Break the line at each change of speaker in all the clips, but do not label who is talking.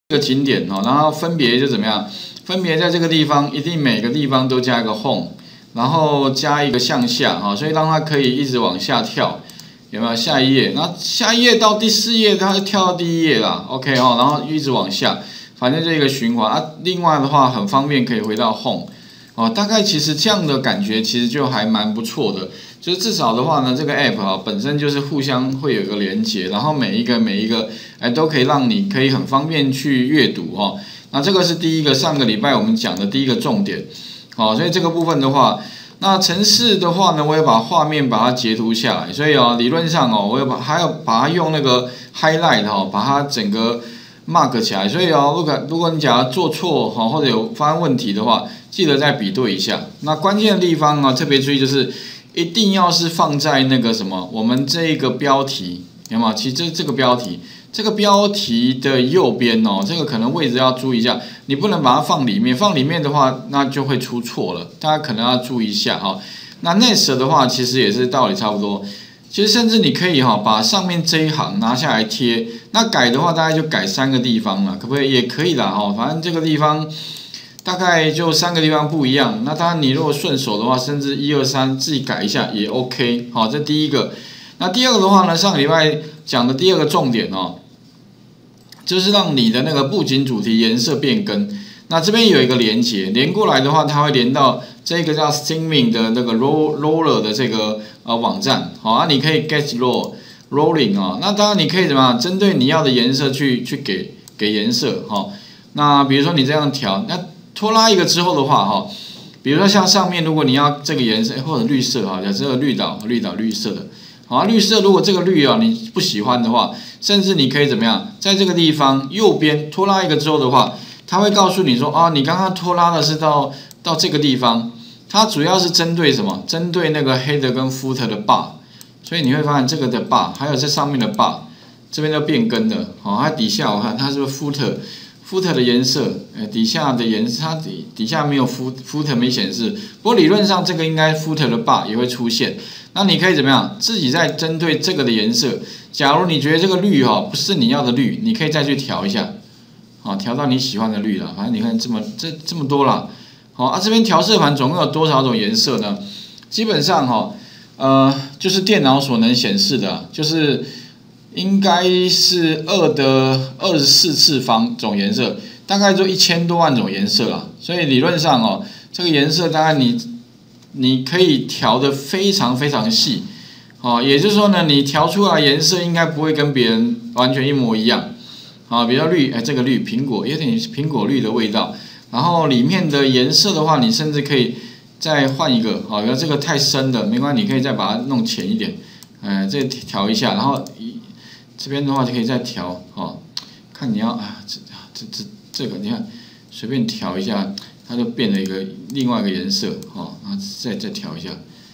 个景点哦，然后分别就怎么样？分别在这个地方，一定每个地方都加一个 home， 然后加一个向下哈，所以让它可以一直往下跳，有没有？下一页，然后下一页到第4页，它就跳到第1页啦 ，OK 哦，然后一直往下，反正就一个循环啊。另外的话，很方便可以回到 home。 哦，大概其实这样的感觉其实就还蛮不错的，就是至少的话呢，这个 app 啊本身就是互相会有一个连接，然后每一个都可以让你可以很方便去阅读哦。那这个是第一个上个礼拜我们讲的第一个重点，好，所以这个部分的话，那程式的话呢，我也把画面把它截图下来，所以哦，理论上哦，我也还要把它用那个 highlight 哦，把它整个 mark 起来，所以哦，如果你假如做错哈，或者有发生问题的话，记得再比对一下。那关键的地方啊，特别注意就是一定要是放在那个什么，我们这个标题有没有？其实这个标题的右边哦，这个可能位置要注意一下，你不能把它放里面，放里面的话那就会出错了，大家可能要注意一下哈。那 next 的话，其实也是道理差不多。其实甚至你可以把上面这一行拿下来贴，那改的话大概就改3个地方了，可不可以？也可以啦反正这个地方大概就3个地方不一样。那当然你如果顺手的话，甚至1、2、3自己改一下也 OK。好，这第一个。那第二个的话呢，上个礼拜讲的第2个重点就是让你的那个布景主题颜色变更。那这边有一个连接，连过来的话，它会连到这个叫 Streaming 的那个 Roller 的这个网站，好啊，你可以 Get Rolling 那当然你可以怎么样，针对你要的颜色去给颜色那比如说你这样调，那拖拉一个之后的话比如说像上面如果你要这个颜色或者绿色假设绿岛绿色的，好，绿色如果这个绿你不喜欢的话，甚至你可以怎么样，在这个地方右边拖拉一个之后的话，它会告诉你说你刚刚拖拉的是到这个地方，它主要是针对什么？针对那个 header 跟 footer 的 bar， 所以你会发现这个的 bar 还有这上面的 bar 这边都变更了，它底下我看它是不是 footer 的颜色，底下的颜色它底下没有 footer 没显示，不过理论上这个应该 footer 的 bar 也会出现。那你可以怎么样？自己再针对这个的颜色，假如你觉得这个绿不是你要的绿，你可以再去调一下，调到你喜欢的绿了。反正你看这么多啦，这边调色盘总共有多少种颜色呢？基本上就是电脑所能显示的，就是应该是2的24次方种颜色，大概就1000多万种颜色啦。所以理论上这个颜色大概你可以调的非常非常细，也就是说呢，你调出来颜色应该不会跟别人完全一模一样，比较绿，这个绿苹果有点苹果绿的味道，然后里面的颜色的话，你甚至可以再换一个，比如这个太深的没关系，你可以再把它弄浅一点，这调一下，然后这边的话就可以再调，看你要这个你看随便调一下。它就变了另外一个颜色，然后再调一下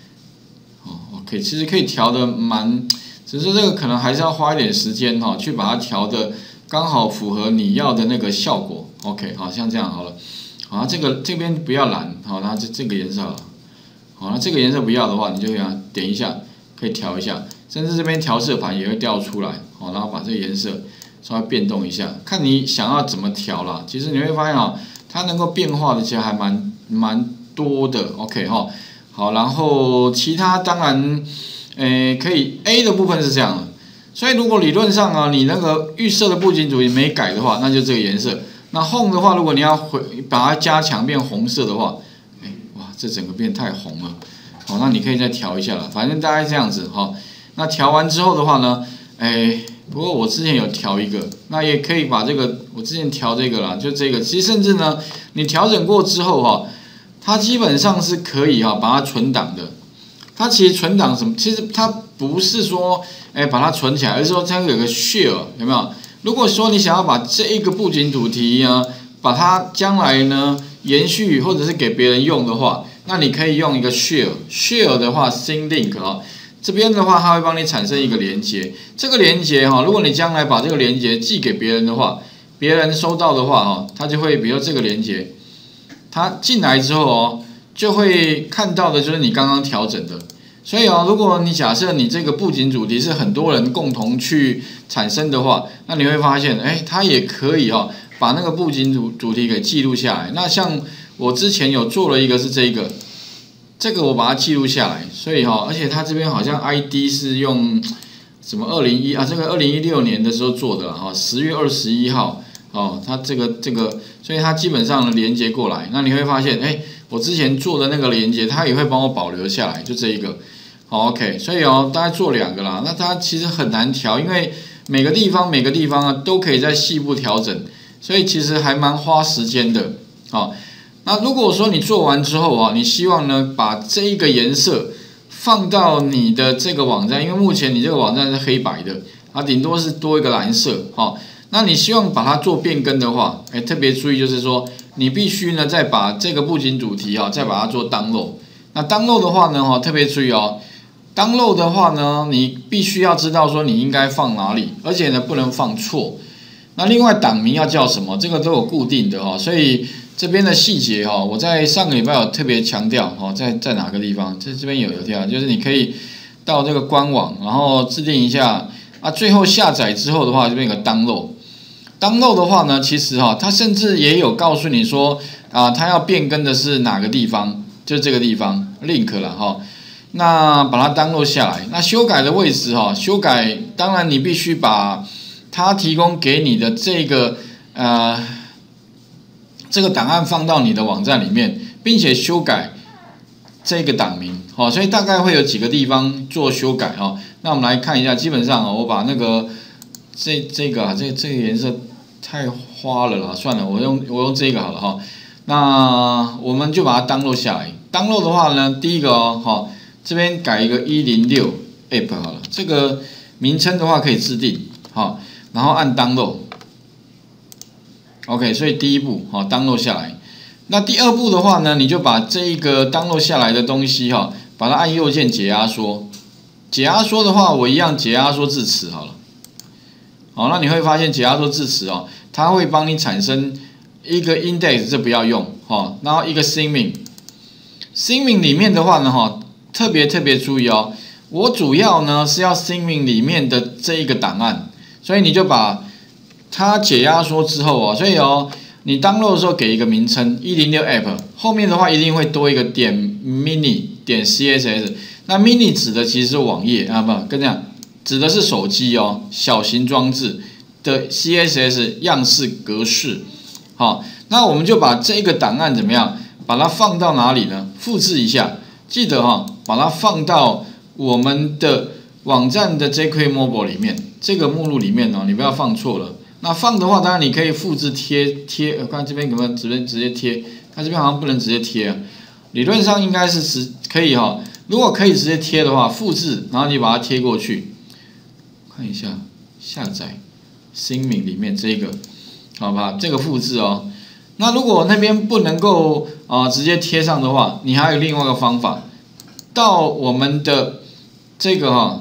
，OK， 其实可以调的只是这个可能还是要花一点时间去把它调的刚好符合你要的那个效果 ，OK， 好，像这样好了，好，这边不要蓝，好，然后这个颜色好了，好，那这个颜色不要的话，你就给它点一下，可以调一下，甚至这边调色盘也会调出来，好，然后把这个颜色稍微变动一下，看你想要怎么调啦。其实你会发现它能够变化的其实还蛮多的 ，OK 好，然后其他当然，可以 A 的部分是这样的，所以如果理论上你那个预设的布景主题没改的话，那就这个颜色。那 Home 的话，如果你要把它加强变红色的话，哇，这整个变太红了，那你可以再调一下了，反正大概这样子那调完之后的话呢，不过我之前有调一个，那也可以把这个我之前调这个啦，就这个，其实甚至呢，你调整过之后它基本上是可以把它存档的。它其实存档什么？其实它不是说把它存起来，而是说它有个 share 有没有？如果说你想要把这一个布景主题把它将来呢延续或者是给别人用的话，那你可以用一个 share 的话 ，syn link 这边的话，它会帮你产生一个连接。这个连接如果你将来把这个连接寄给别人的话，别人收到的话他就会，比如这个连接，他进来之后就会看到的就是你刚刚调整的。所以如果你假设你这个布景主题是很多人共同去产生的话，那你会发现，它也可以把那个布景主题给记录下来。那像我之前有做了一个是这个我把它记录下来，所以而且它这边好像 ID 是用什么这个2016年的时候做的10月21号它这个，所以它基本上连接过来，那你会发现，我之前做的那个连接，它也会帮我保留下来，就这一个。OK， 所以大概做2个啦。那它其实很难调，因为每个地方都可以在细部调整，所以其实还蛮花时间的。那如果说你做完之后你希望呢把这一个颜色放到你的这个网站，因为目前你这个网站是黑白的，它顶多是多一个蓝色那你希望把它做变更的话，特别注意就是说，你必须呢再把这个布景主题再把它做 download。那 download 的话呢特别注意download 的话呢，你必须要知道说你应该放哪里，而且呢不能放错。那另外档名要叫什么，这个都有固定的所以这边的细节我在上个礼拜有特别强调在哪个地方，这边有跳，就是你可以到这个官网，然后制定一下最后下载之后的话，这边有个 download 的话呢，其实它甚至也有告诉你说它要变更的是哪个地方，就是这个地方 link 了那把它 download 下来，那修改的位置修改当然你必须把它提供给你的这个档案放到你的网站里面，并且修改这个档名所以大概会有几个地方做修改那我们来看一下，基本上我把那个这个颜色太花了啦，算了，我用这个好了那我们就把它 download 下来。download 的话呢，第一个这边改一个106 app 好了，这个名称的话可以制定然后按 download。OK， 所以第一步download 下来。那第二步的话呢，你就把这一个 download 下来的东西把它按右键解压缩。解压缩的话，我一样解压缩至此好了。那你会发现解压缩至此它会帮你产生一个 index， 这不要用然后一个 theming。theming 里面的话呢特别注意我主要呢是要 theming 里面的这一个档案，所以你就把它解压缩之后所以你 download 的时候给一个名称106 app， 后面的话一定会多一个点 mini 点 css。那 mini 指的其实是网页不跟这样指的是手机小型装置的 css 样式格式。那我们就把这个档案怎么样，把它放到哪里呢？复制一下，记得把它放到我们的网站的 jQuery Mobile 里面，这个目录里面你不要放错了。那放的话，当然你可以复制贴，看这边有没有直接贴，它这边好像不能直接贴理论上应该是可以如果可以直接贴的话，复制，然后你把它贴过去，看一下下载theming里面这个，好吧，这个复制那如果那边不能够直接贴上的话，你还有另外一个方法，到我们的这个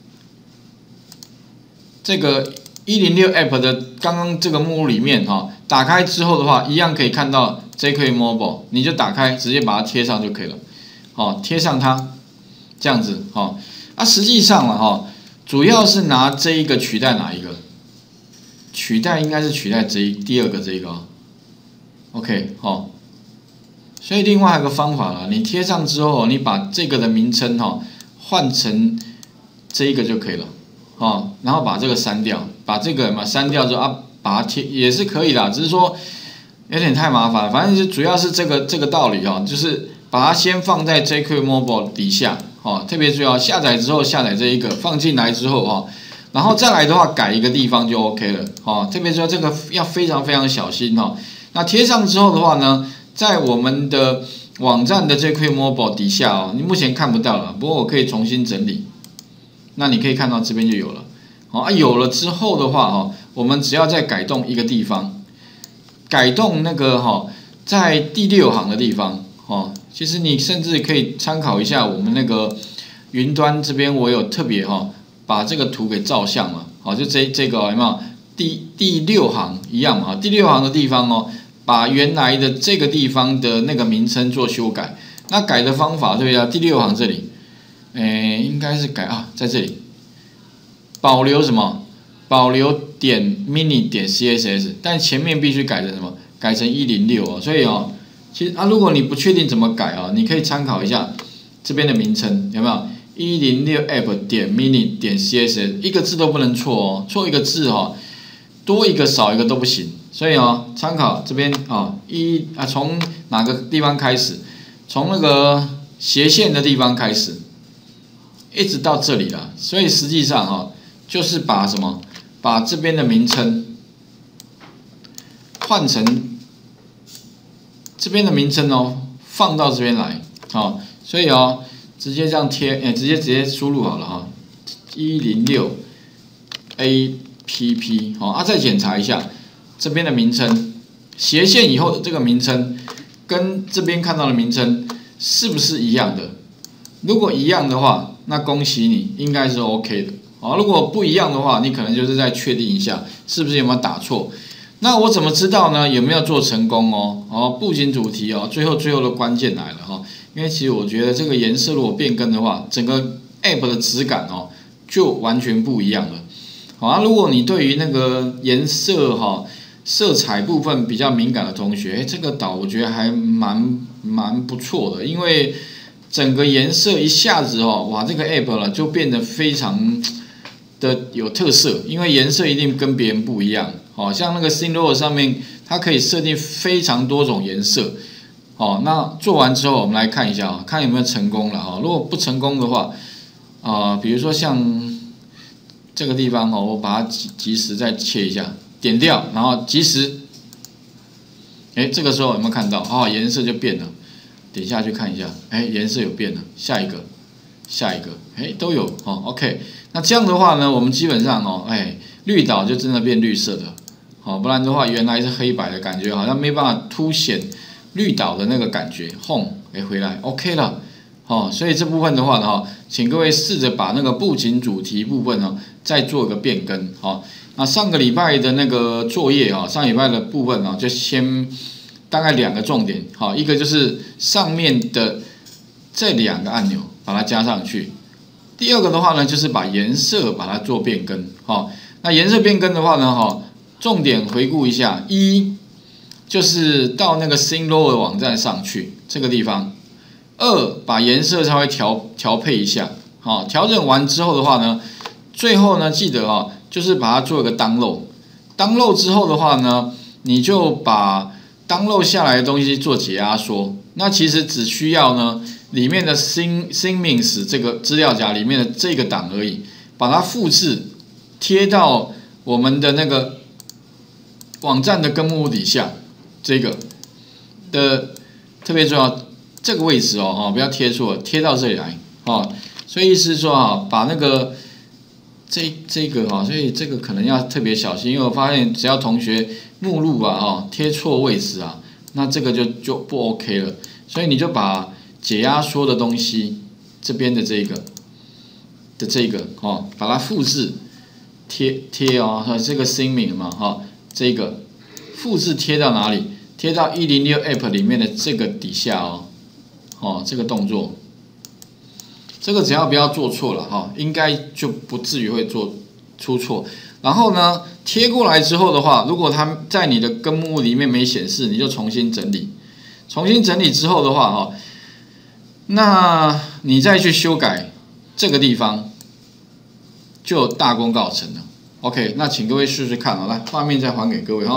106 app 的刚刚这个目录里面打开之后的话，一样可以看到 jQuery Mobile， 你就打开直接把它贴上就可以了贴上它这样子实际上了主要是拿这一个取代哪一个？取代应该是取代第二个这个OK 所以另外还有个方法了，你贴上之后你把这个的名称换成这一个就可以了然后把这个删掉，把这个删掉之后把它贴也是可以的，只是说有点太麻烦，反正就主要是这个道理就是把它先放在 jQuery Mobile 底下特别注意下载之后下载这一个放进来之后然后再来的话改一个地方就 OK 了特别注意这个要非常小心那贴上之后的话呢，在我们的网站的 jQuery Mobile 底下你目前看不到了，不过我可以重新整理。那你可以看到这边就有了，有了之后的话我们只要再改动一个地方，改动那个在第6行的地方其实你甚至可以参考一下我们那个云端这边，我有特别把这个图给照相了就这个有没有第6行一样嘛？第6行的地方把原来的这个地方的那个名称做修改。那改的方法对啊，第6行这里。应该是改在这里，保留什么？保留点 mini 点 css， 但前面必须改成什么？改成106哦。所以哦，其实如果你不确定怎么改哦，你可以参考一下这边的名称，有没有？106 app 点 mini 点 css， 一个字都不能错哦，错一个字哦，多一个少一个都不行。所以哦，参考这边哦，从哪个地方开始？从那个斜线的地方开始，一直到这里了。所以实际上哦，就是把什么？把这边的名称换成这边的名称哦，放到这边来，哦，所以哦，直接这样贴，直接输入好了哈，106 app， 好，再检查一下这边的名称，斜线以后的这个名称跟这边看到的名称是不是一样的？如果一样的话，那恭喜你，应该是 OK 的。好，如果不一样的话，你可能就是再确定一下是不是有没有打错。那我怎么知道呢？有没有做成功哦？布景主题哦，最后的关键来了哈。因为其实我觉得这个颜色如果变更的话，整个 App 的质感哦就完全不一样了。好，如果你对于那个颜色色彩部分比较敏感的同学，这个岛我觉得还蛮不错的，因为整个颜色一下子哇，这个 App 了就变得非常的有特色，因为颜色一定跟别人不一样。像那个 SceneLoader 上面，它可以设定非常多种颜色。那做完之后，我们来看一下看有没有成功了如果不成功的话，比如说像这个地方我把它及时再切一下，点掉，然后及时，这个时候有没有看到颜色就变了？点下去看一下，颜色有变了，下一个，都有OK。那这样的话呢，我们基本上绿岛就真的变绿色的。不然的话，原来是黑白的感觉，好像没办法凸显绿岛的那个感觉。Home， 回来 OK 了，所以这部分的话呢，请各位试着把那个布景主题部分再做一个变更。那上个礼拜的那个作业上礼拜的部分就先大概2个重点，一个就是上面的这2个按钮把它加上去，第二个的话呢，就是把颜色把它做变更。那颜色变更的话呢，重点回顾一下，就是到那个 SceneLoader 网站上去这个地方；2，把颜色稍微调配一下，调整完之后的话呢，最后呢记得就是把它做一个 download 之后的话呢，你就把 download 下来的东西做解压缩。那其实只需要呢里面的 Themes 这个资料夹里面的这个档而已，把它复制贴到我们的那个网站的根目录底下，这个的特别重要这个位置不要贴错，贴到这里来所以意思是说把那个这个所以这个可能要特别小心，因为我发现只要同学目录贴错位置那这个就不 OK 了，所以你就把解压缩的东西这边的这个把它复制贴这个 Theme 嘛这个复制贴到哪里？贴到106 App 里面的这个底下这个动作，这个只要不要做错了应该就不至于会出错。然后呢，贴过来之后的话，如果它在你的根目里面没显示，你就重新整理。重新整理之后的话那你再去修改这个地方，就大功告成了。OK， 那请各位试试看来画面再还给各位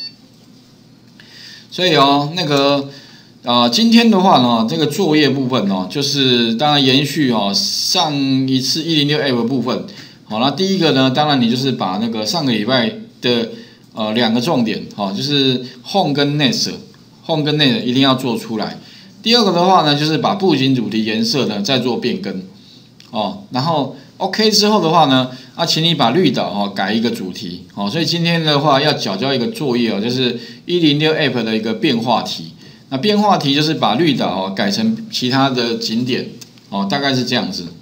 所以那个今天的话呢，这个作业部分就是当然延续上一次106 App 部分。那第一个呢，当然你就是把那个上个礼拜的2个重点就是 Home 跟 Next 一定要做出来。第二个的话呢，就是把布景主题颜色呢再做变更然后 OK 之后的话呢，请你把绿岛改一个主题所以今天的话要缴交一个作业就是106 App 的一个变化题。那变化题就是把绿岛改成其他的景点大概是这样子。